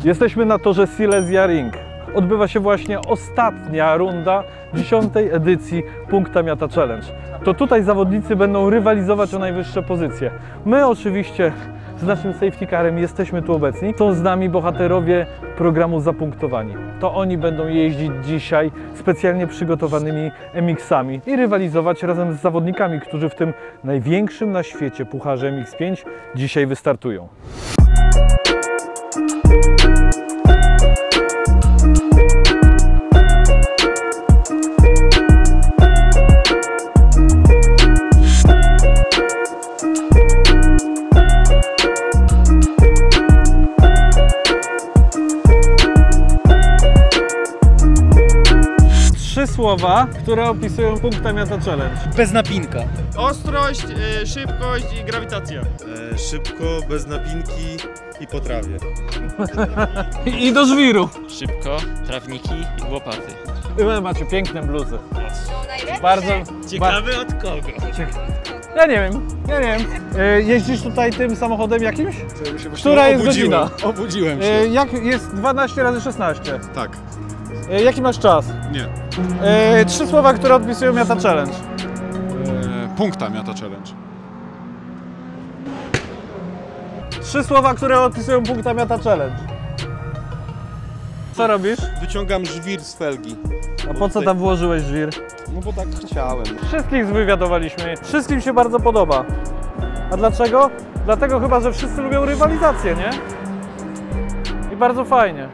Jesteśmy na torze Silesia Ring. Odbywa się właśnie ostatnia runda 10. edycji Punkta Miata Challenge. To tutaj zawodnicy będą rywalizować o najwyższe pozycje. My oczywiście z naszym safety carem jesteśmy tu obecni. Są z nami bohaterowie programu Zapunktowani. To oni będą jeździć dzisiaj specjalnie przygotowanymi MX-ami i rywalizować razem z zawodnikami, którzy w tym największym na świecie pucharze MX5 dzisiaj wystartują. Trzy słowa, które opisują Punkta Miata Challenge. Bez napinka. Ostrość, szybkość i grawitacja. Szybko, bez napinki i po trawie. I do żwiru. Szybko, trawniki i łopaty. Wy macie piękne bluzy. Bardzo Ciekawy od kogo? Ja nie wiem. Jeździsz tutaj tym samochodem jakimś? Która jest godzina? Obudziłem się. Jak jest 12 razy 16? Tak. Jaki masz czas? Nie. Trzy słowa, które odpisują Miata Challenge. Punkta Miata Challenge. Trzy słowa, które odpisują Punkta Miata Challenge. Co robisz? Wyciągam żwir z felgi. A po co tam włożyłeś żwir? No bo tak chciałem. Wszystkich zwywiadowaliśmy. Wszystkim się bardzo podoba. A dlaczego? Dlatego chyba, że wszyscy lubią rywalizację, nie? I bardzo fajnie.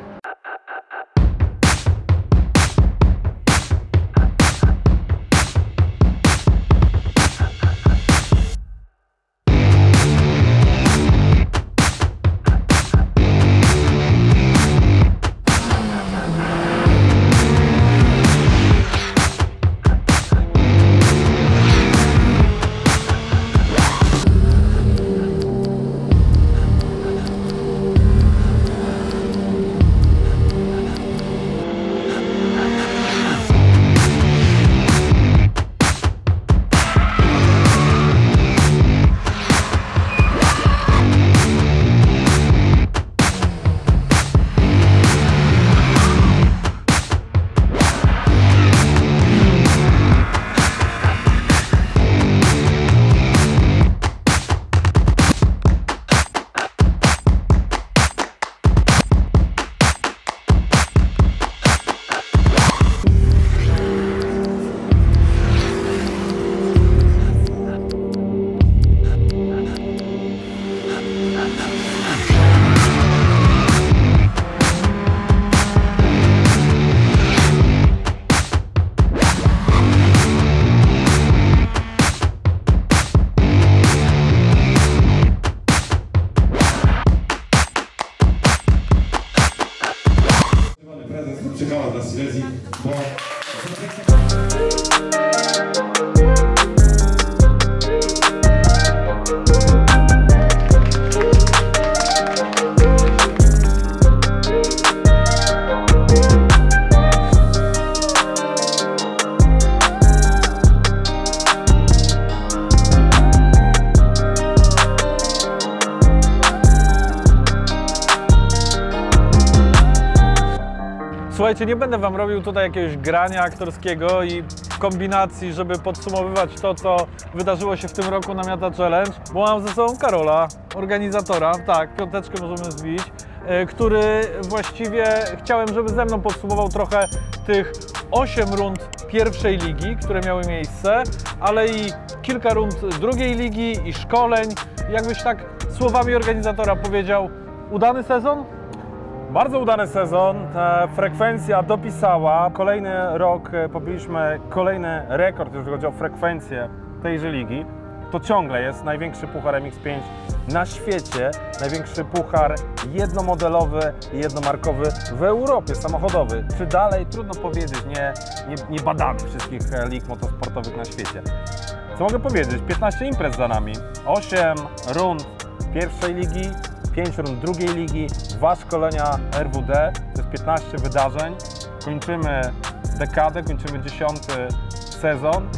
Czekała dla Silesii, bo... Słuchajcie, nie będę wam robił tutaj jakiegoś grania aktorskiego i kombinacji, żeby podsumowywać to, co wydarzyło się w tym roku na Miata Challenge, bo mam ze sobą Karola, organizatora, tak, piąteczkę możemy zbić, który właściwie chciałem, żeby ze mną podsumował trochę tych 8 rund pierwszej ligi, które miały miejsce, ale i kilka rund drugiej ligi i szkoleń. Jakbyś tak słowami organizatora powiedział, udany sezon? Bardzo udany sezon, ta frekwencja dopisała. Kolejny rok pobiliśmy kolejny rekord, jeżeli chodzi o frekwencję tejże ligi. To ciągle jest największy puchar MX5 na świecie, największy puchar jednomodelowy i jednomarkowy w Europie, samochodowy. Czy dalej? Trudno powiedzieć, nie badamy wszystkich lig motosportowych na świecie. Co mogę powiedzieć? 15 imprez za nami, 8 rund pierwszej ligi, 5 rund drugiej ligi, 2 szkolenia RWD, to jest 15 wydarzeń. Kończymy dekadę, kończymy 10. sezon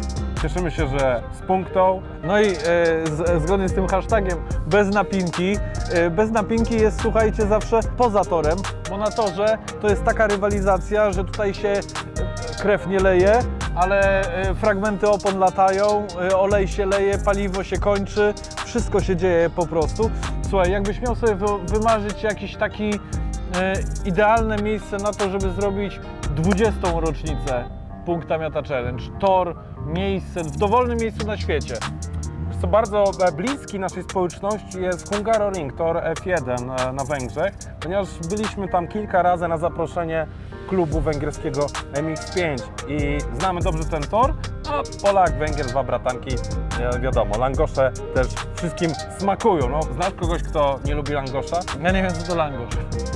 Cieszymy się, że z punktą. No i zgodnie z tym hashtagiem bez napinki jest, słuchajcie, zawsze poza torem, bo na torze to jest taka rywalizacja, że tutaj się krew nie leje, ale fragmenty opon latają, olej się leje, paliwo się kończy, wszystko się dzieje po prostu. Słuchaj, jakbyś miał sobie wymarzyć jakiś taki idealne miejsce na to, żeby zrobić 20. rocznicę Punkta Miata Challenge, tor, miejsce, w dowolnym miejscu na świecie. Co bardzo bliski naszej społeczności jest Hungaroring, tor F1 na Węgrzech, ponieważ byliśmy tam kilka razy na zaproszenie klubu węgierskiego MX5 i znamy dobrze ten tor, a Polak, Węgier, dwa bratanki, wiadomo, langosze też wszystkim smakują. No, znasz kogoś, kto nie lubi langosza? Ja nie wiem, co to langosz.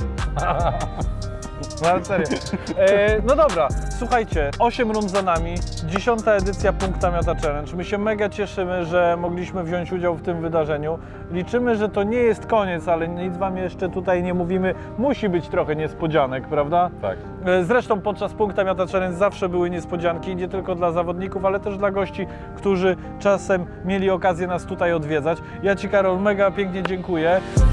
No ale serio. No dobra, słuchajcie, 8 rund za nami, 10. edycja Punkta Miata Challenge. My się mega cieszymy, że mogliśmy wziąć udział w tym wydarzeniu. Liczymy, że to nie jest koniec, ale nic Wam jeszcze tutaj nie mówimy. Musi być trochę niespodzianek, prawda? Tak. Zresztą podczas Punkta Miata Challenge zawsze były niespodzianki, nie tylko dla zawodników, ale też dla gości, którzy czasem mieli okazję nas tutaj odwiedzać. Ja Ci, Karol, mega pięknie dziękuję.